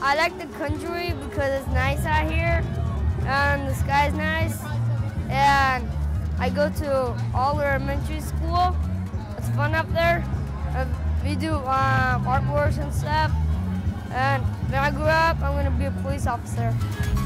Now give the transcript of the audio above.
I like the country because it's nice out here and the sky's nice. And I go to all elementary school. It's fun up there. We do artworks and stuff. And when I grow up, I'm gonna be a police officer.